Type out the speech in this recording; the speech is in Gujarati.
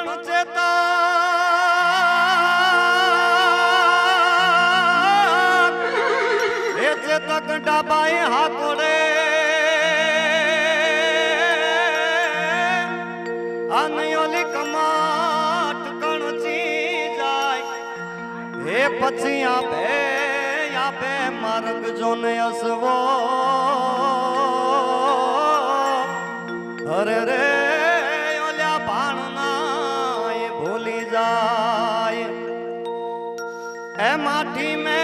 પણ ચેતા એ ચેતક ડાબાએ હાકોડે આનયોલી કમાટ કણચી જાય હે પછી આપે માર્ગ જોને અસવો અરે રે ઓલ્યા ભાણના એ ભૂલી જાય એ માટી મે